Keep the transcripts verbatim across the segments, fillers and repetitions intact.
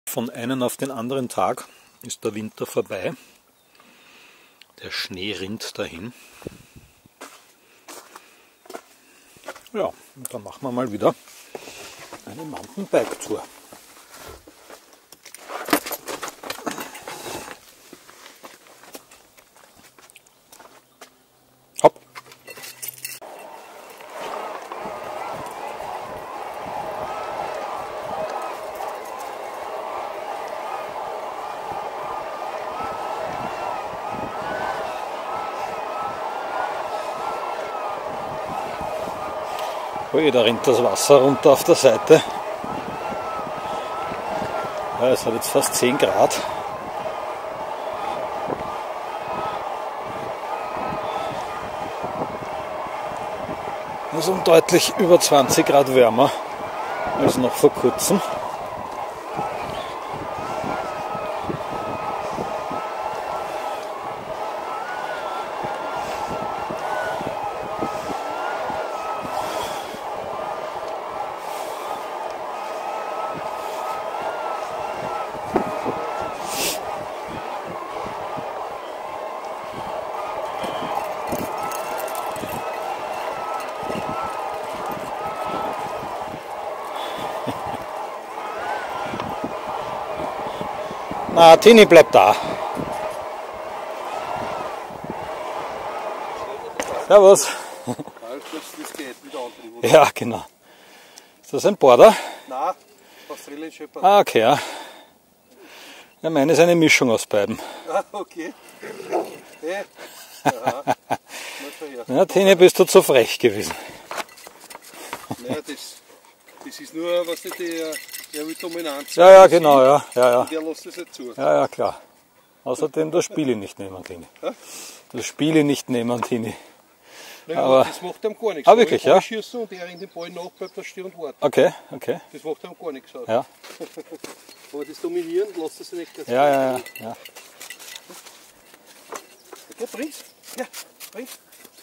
Von einem auf den anderen Tag ist der Winter vorbei. Der Schnee rinnt dahin. Ja, und dann machen wir mal wieder eine Mountainbike-Tour. Hopp! Ui, da rinnt das Wasser runter auf der Seite. Ja, es hat jetzt fast zehn Grad. Das ist um deutlich über zwanzig Grad wärmer als noch vor kurzem. Na, Tini bleibt da. Servus. Ja, genau. Ist das ein Border? Nein, Australian Shepherd. Ah, okay, ja. Ja, meine ist eine Mischung aus beiden. Ah, okay. Hey. Ja. Ja, Tini, bist du zu frech gewesen. Naja, das, das ist nur, was die, der, der will Dominanz. Ja, ja, genau, ja. ja, ja. Der lässt das nicht zu. Ja, ja, klar. Außerdem das Spiele nicht nehmen, Tini. Das Spiele nicht nehmen, Tini. Naja, aber das macht ihm gar nichts. Ah, wirklich, ja? Schießen und er rennt den Ball nach, bleibt da stehen und wartet. Okay, okay. Das macht ihm gar nichts aus. Ja, Aber das Dominieren lässt es nicht. ja, ja, ja. ja. Okay, bring's. Ja, bring's.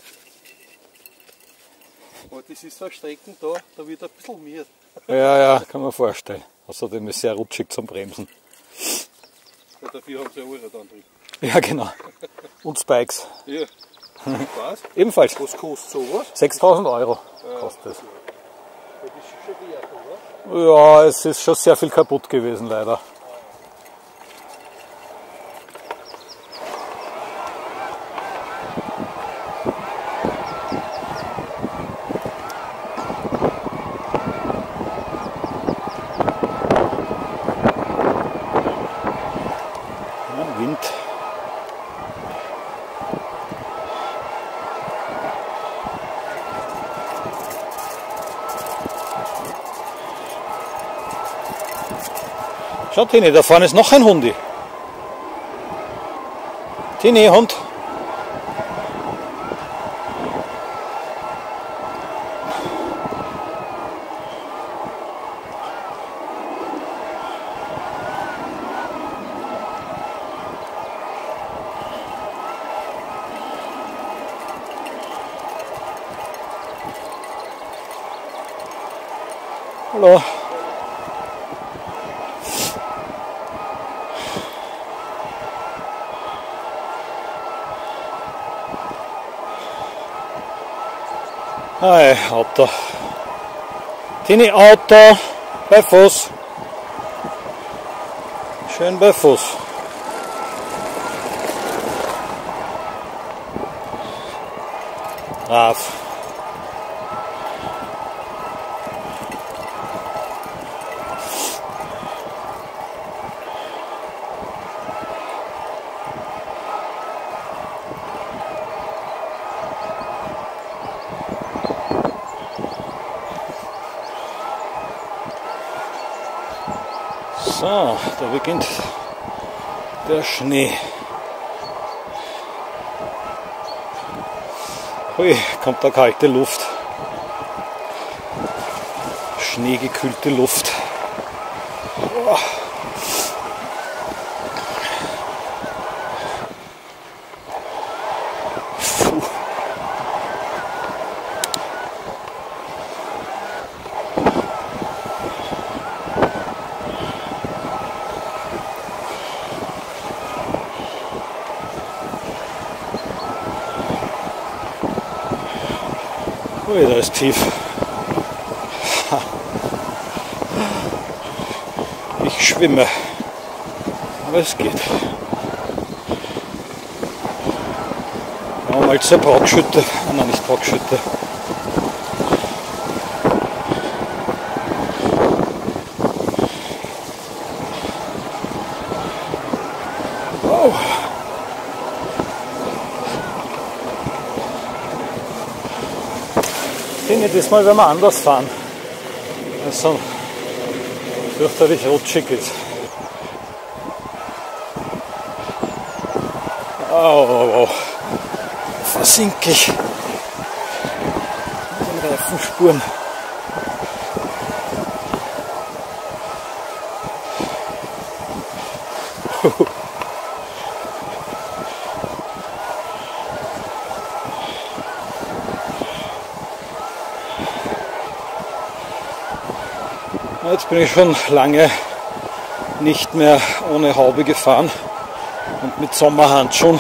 Aber das ist so eine Strecken da, da wird ein bisschen mehr. Ja, ja, kann man vorstellen. Außerdem ist es sehr rutschig zum Bremsen. Ja, dafür haben sie eine Uhr dann drin. Ja, genau. Und Spikes. Ja. Was? Ebenfalls. Was kostet sowas? sechstausend Euro kostet es. Das ist schon wert, oder? Ja, es ist schon sehr viel kaputt gewesen, leider. Ja, Wind. Schau, Tini, da vorne ist noch ein Hundi. Tini, Hund. Hallo. Hi, Auto. Tini, Auto bei Fuß. Schön bei Fuß. Brav. So, da beginnt der Schnee. Hui, kommt da kalte Luft. Schneegekühlte Luft. Oh. Puh. Ui, da ist tief. Ich schwimme, aber es geht. Mal zur Brockschütte, ah, nein, nicht Brockschütte. Wow. Ich finde, diesmal werden wir anders fahren, weil es so fürchterlich rutschig ist. Oh, oh, oh. Versinke ich in den Reifenspuren. Jetzt bin ich schon lange nicht mehr ohne Haube gefahren und mit Sommerhandschuhen.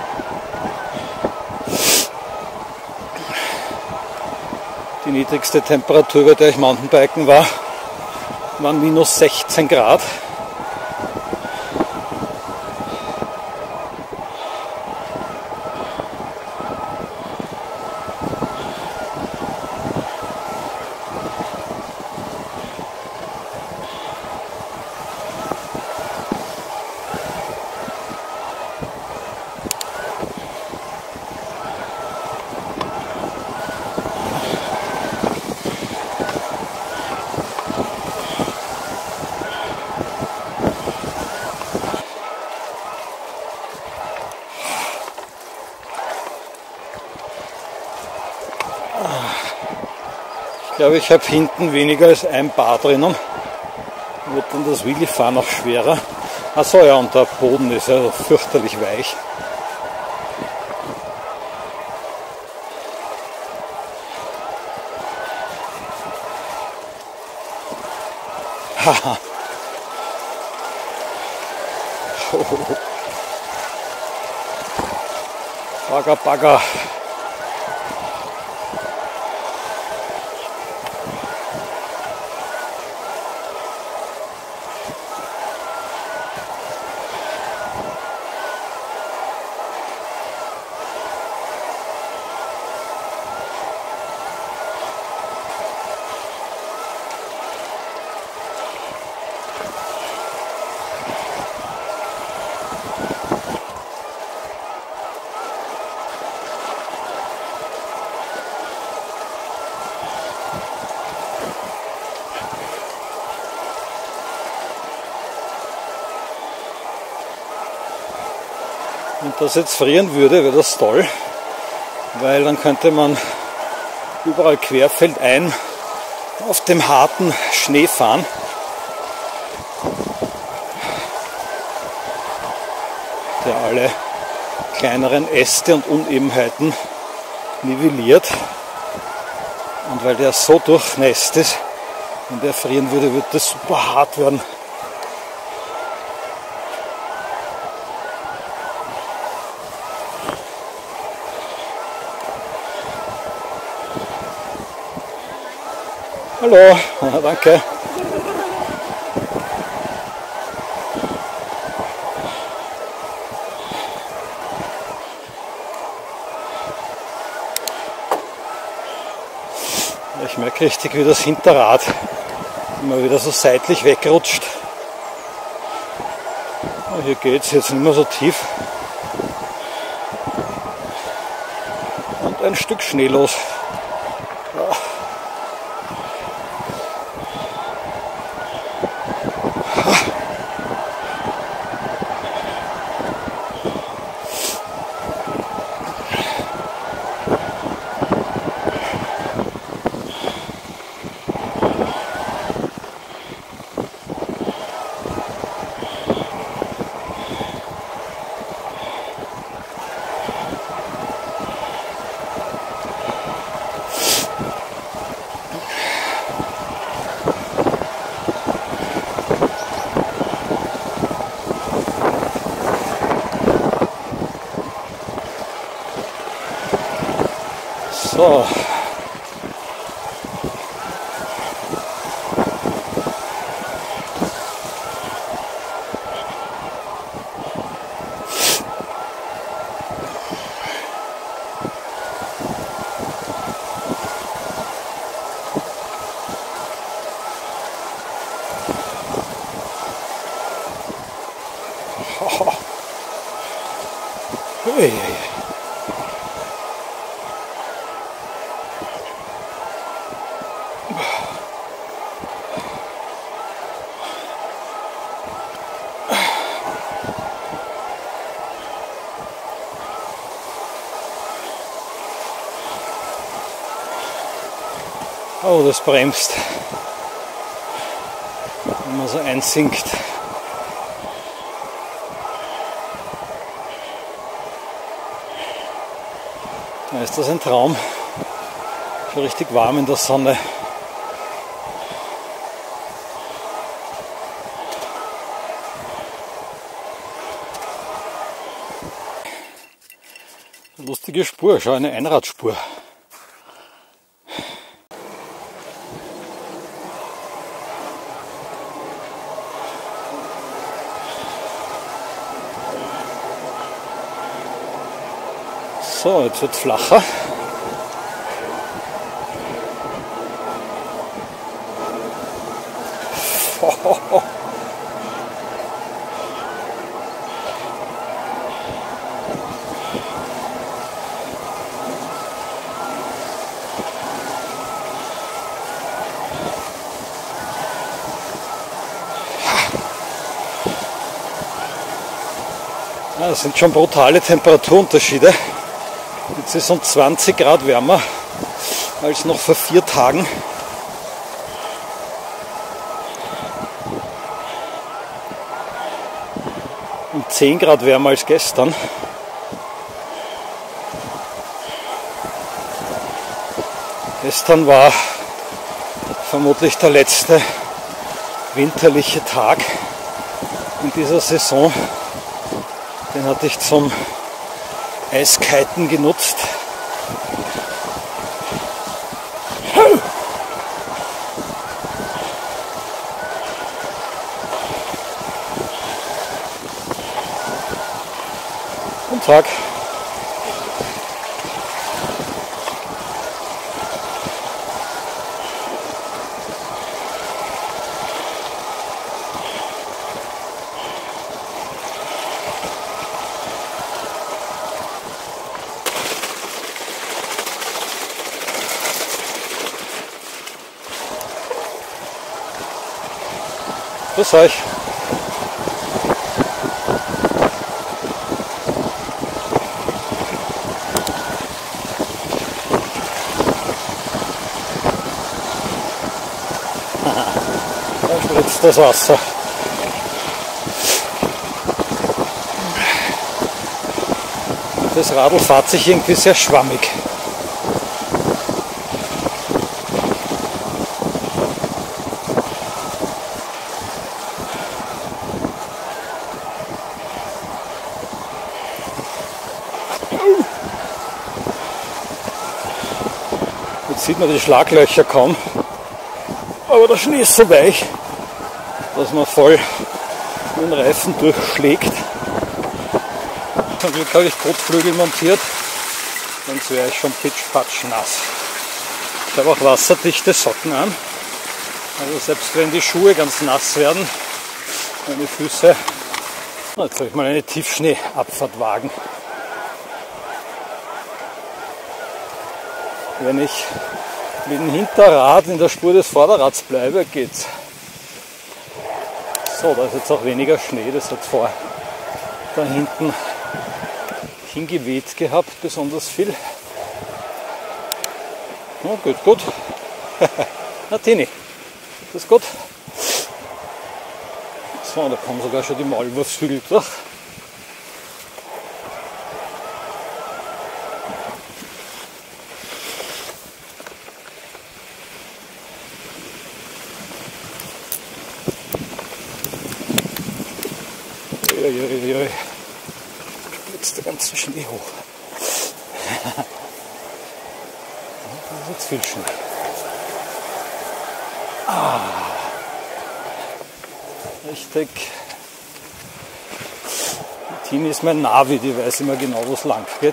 Die niedrigste Temperatur, bei der ich Mountainbiken war, waren minus sechzehn Grad. Ich glaube, ich habe hinten weniger als ein Bar drinnen. Wird dann das Wheelie-Fahren noch schwerer. Achso, ja, und der Boden ist ja fürchterlich weich. Haha. Bagger, Bagger. Wenn das jetzt frieren würde, wäre das toll, weil dann könnte man überall querfeldein auf dem harten Schnee fahren. Der alle kleineren Äste und Unebenheiten nivelliert. Und weil der so durchnässt ist, wenn der frieren würde, würde das super hart werden. Hallo, danke. Ich merke richtig, wie das Hinterrad immer wieder so seitlich wegrutscht. Hier geht es jetzt nicht mehr so tief. Und ein Stück Schnee los. Ja. So, Oh. Ui. Oh, das bremst, wenn man so einsinkt. Da ist das ein Traum. Schon richtig warm in der Sonne. Lustige Spur, schau, eine Einradspur. So, jetzt wird es flacher. Oh. Ja, das sind schon brutale Temperaturunterschiede. Jetzt ist es um zwanzig Grad wärmer als noch vor vier Tagen. Und zehn Grad wärmer als gestern. Gestern war vermutlich der letzte winterliche Tag in dieser Saison. Den hatte ich zum Eiskiten genutzt. Guten Tag. Grüß euch. Da spritzt das Wasser. Das Radl fährt sich irgendwie sehr schwammig. Jetzt sieht man die Schlaglöcher kaum, aber der Schnee ist so weich, dass man voll den Reifen durchschlägt. Zum Glück habe ich Kotflügel montiert, sonst wäre ich schon pitschpatsch nass. Ich habe auch wasserdichte Socken an, also selbst wenn die Schuhe ganz nass werden, meine Füße. Jetzt soll ich mal eine Tiefschneeabfahrt wagen. Wenn ich mit dem Hinterrad in der Spur des Vorderrads bleibe, geht's. So, da ist jetzt auch weniger Schnee, das hat vor da hinten hingeweht gehabt, besonders viel. Oh, gut, gut. Na Tini, das ist gut. So, da kommen sogar schon die Maulwurfshügel durch. Uiuiui. Jetzt der ganze Schnee hoch. Da ist jetzt viel Schnee. Ah, richtig. Die Tini ist mein Navi, die weiß immer genau, wo es lang geht.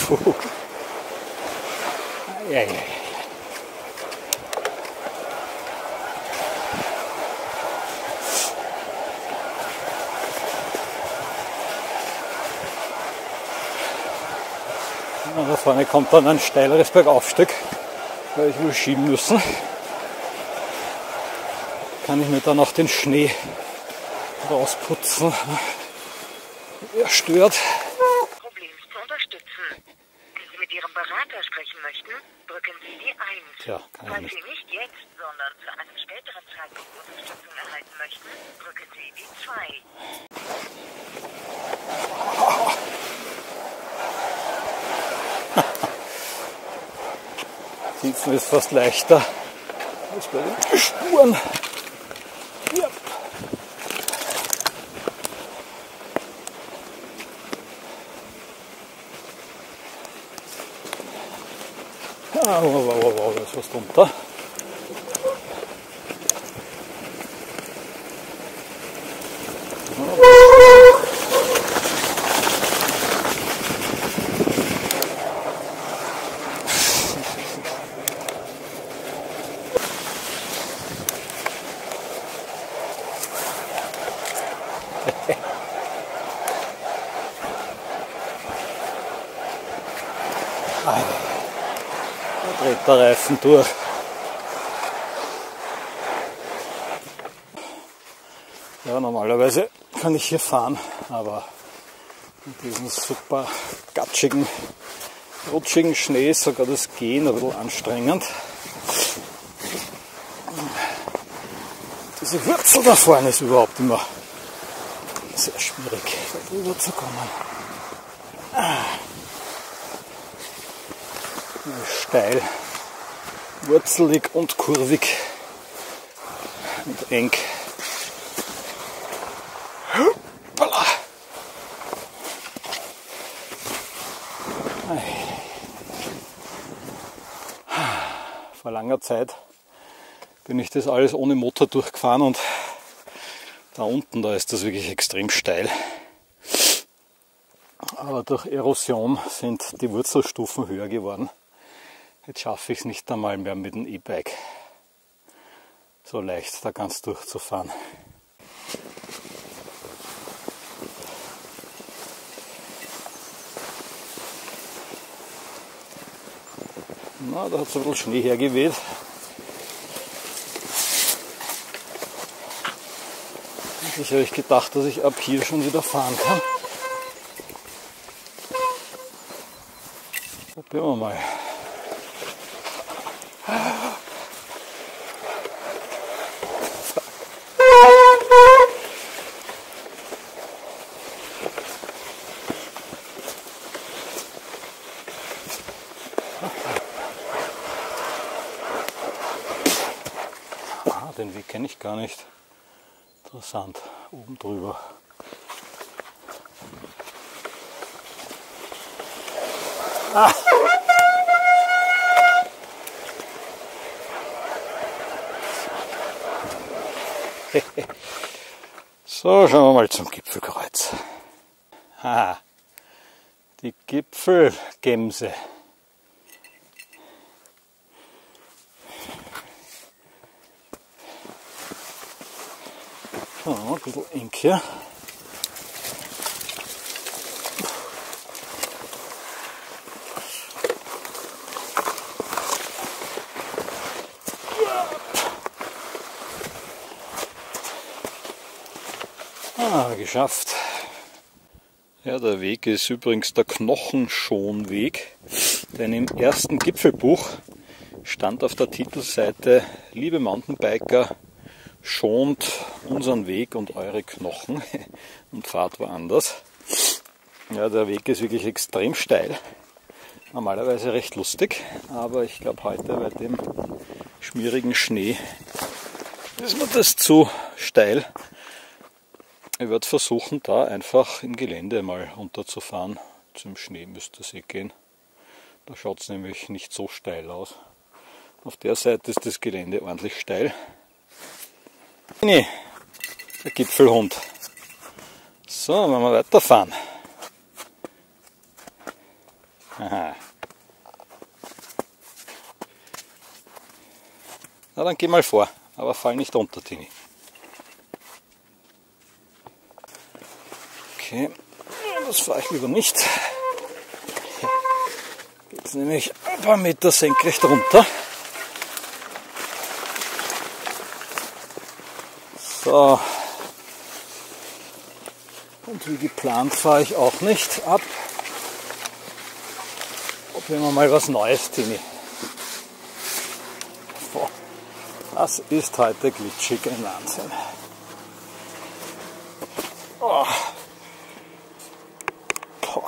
Puh. Ja, ja, ja. Da vorne kommt dann ein steileres Bergaufstück, weil ich will schieben müssen. Kann ich mir dann auch den Schnee rausputzen. Er stört. Problems zu unterstützen. Wenn Sie mit Ihrem Berater sprechen möchten, drücken Sie die eins. Tja, kann ich Falls nicht. Sie nicht jetzt, sondern zu einem späteren Zeitpunkt Unterstützung erhalten möchten, drücken Sie die zwei. Sitzen ist fast leichter als bei den Spuren. Ja. Ah, wow, wow, wow, wow, da ist was drunter. Da dreht der Reifen durch. Ja, normalerweise kann ich hier fahren, aber mit diesem super gatschigen, rutschigen Schnee ist sogar das Gehen ein bisschen anstrengend. Diese Wurzel da vorne ist überhaupt immer sehr schwierig, da drüber zu kommen. Steil, wurzelig und kurvig und eng. Hoppala. Vor langer Zeit bin ich das alles ohne Motor durchgefahren und da unten, da ist das wirklich extrem steil. Aber durch Erosion sind die Wurzelstufen höher geworden. Jetzt schaffe ich es nicht einmal mehr mit dem E-Bike so leicht da ganz durchzufahren. Na, da hat es ein bisschen Schnee hergeweht. Ich habe gedacht, dass ich ab hier schon wieder fahren kann. Probieren wir mal. Ah, den Weg kenne ich gar nicht. Interessant, oben drüber. Ah. So, schauen wir mal zum Gipfelkreuz. Ah, die Gipfelgemse. Oh, ein bisschen eng hier. Ah, geschafft. Ja, der Weg ist übrigens der Knochenschonweg, denn im ersten Gipfelbuch stand auf der Titelseite: Liebe Mountainbiker, schont unseren Weg und eure Knochen und fahrt woanders. Ja, der Weg ist wirklich extrem steil. Normalerweise recht lustig, aber ich glaube heute bei dem schmierigen Schnee ist mir das zu steil. Ich werde versuchen, da einfach im Gelände mal runterzufahren. Zum Schnee müsste es eh gehen. Da schaut es nämlich nicht so steil aus. Auf der Seite ist das Gelände ordentlich steil. Nee, der Gipfelhund. So, wenn wir weiterfahren. Aha. Na dann geh mal vor, aber fall nicht unter, Tini. Okay, das fahre ich lieber nicht. Geht es nämlich ein paar Meter senkrecht runter. So. Und wie geplant fahre ich auch nicht ab. Probieren wir mal was Neues, Tini. Das ist heute glitschig, ein Wahnsinn. Oh. Boah.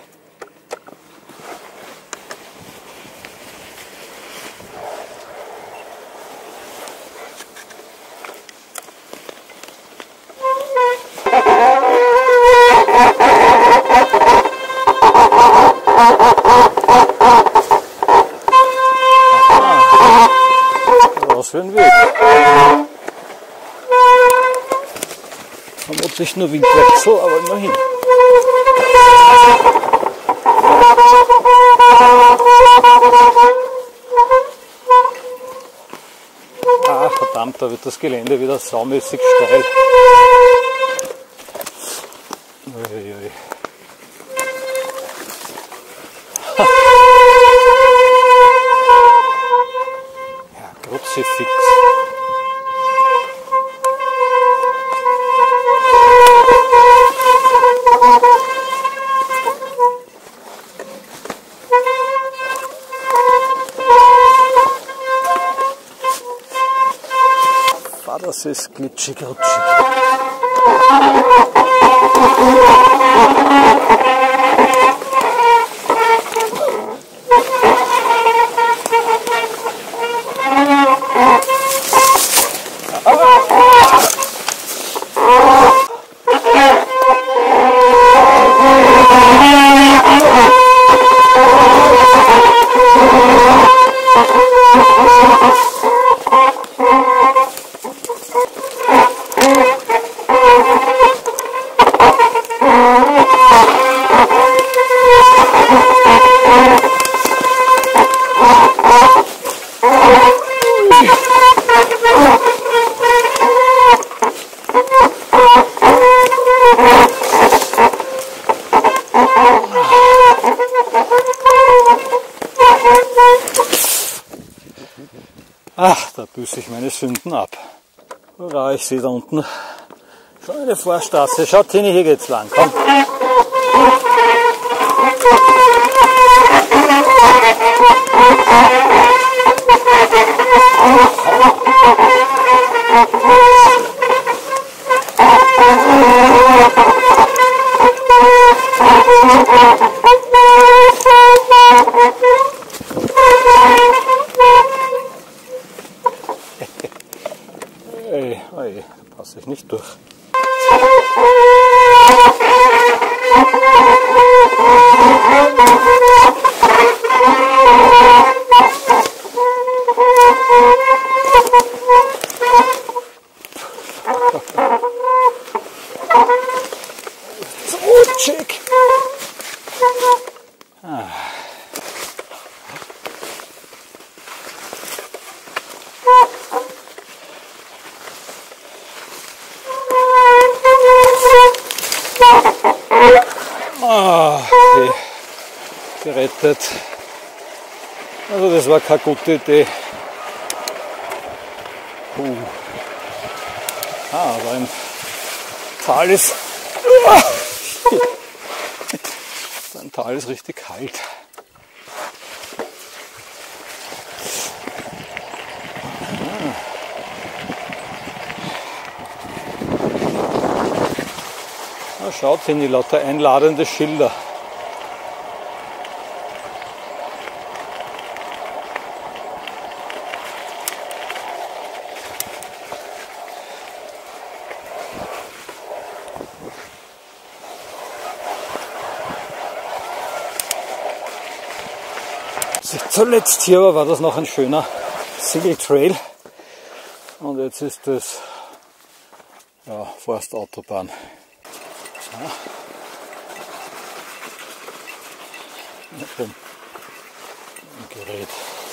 Was für ein Weg. Vermutlich nur Windwechsel, aber immerhin. Ah, verdammt, da wird das Gelände wieder saumäßig steil. Uiuiui. Ja, Kruzifix. Das ist glitschig, rutschig. Ach, da büße ich meine Sünden ab. Hurra, ich sehe da unten schon eine Vorstraße. Schaut, Tini, hier geht's lang. Komm. Ey, ey, da passe ich nicht durch. So rutschig. Ah. Ah, okay. Gerettet. Also das war keine gute Idee. Uh. Ah, aber im Tal ist... Im Tal ist richtig kalt. Ah, schaut hin, die lauter einladende Schilder. Zuletzt hier aber war das noch ein schöner Single Trail und jetzt ist das ja, Forstautobahn. Ja. Ein Gerät.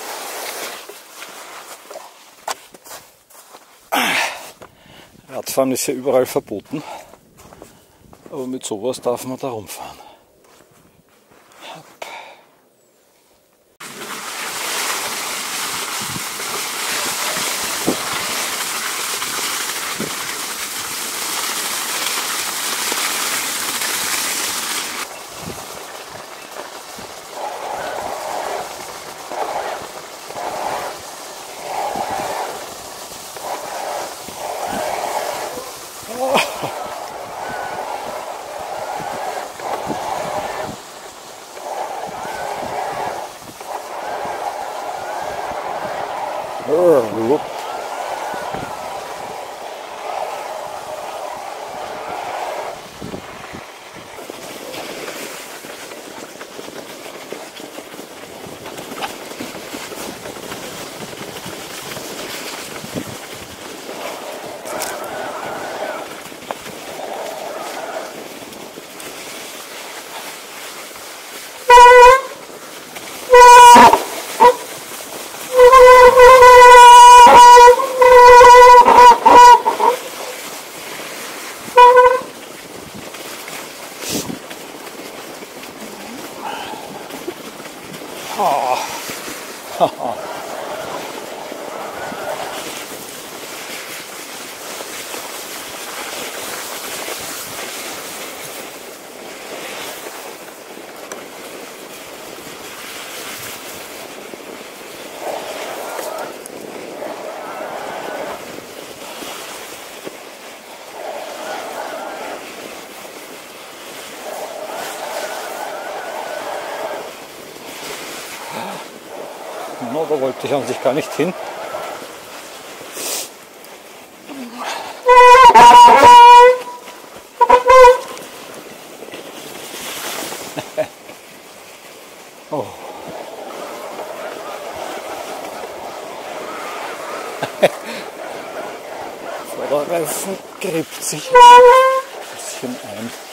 Radfahren ist ja überall verboten, aber mit sowas darf man da rumfahren. Oh, no, da wollte ich an sich gar nicht hin. Oh. Vorderreifen gräbt sich ein bisschen ein.